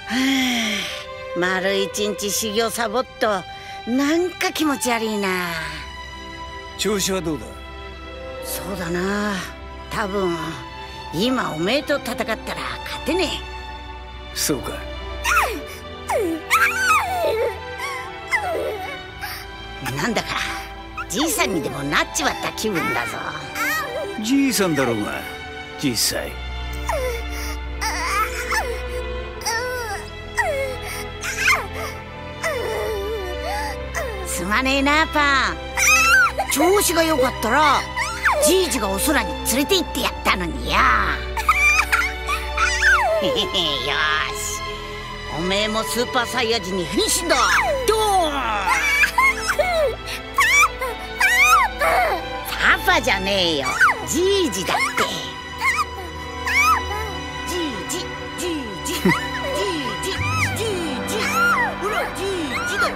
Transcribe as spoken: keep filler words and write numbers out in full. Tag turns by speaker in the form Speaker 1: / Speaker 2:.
Speaker 1: あ、丸一日修行サボっとなんか気持ち悪いな。
Speaker 2: 調子はどうだ？
Speaker 1: そうだな、多分今おめえと戦ったら勝てね
Speaker 2: え。そうか。
Speaker 1: なんだかじいさんにでもなっちまった気分だぞ。
Speaker 2: じいさんだろうが実際。
Speaker 1: すまねえなパン。調子が良かったらじいじがお空に連れて行ってやったのにや。よし、おめえもスーパーサイヤ人に変身だ。ドーン。パパじゃねえよ、じいじだって。じいじじいじじいじじいじ、ほらじいじだ。